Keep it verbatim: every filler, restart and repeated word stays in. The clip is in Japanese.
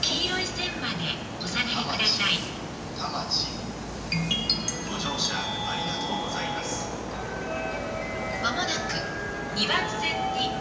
黄色い線までお下がりください。 田町。ご乗車ありがとうございます。 まもなくにばん線に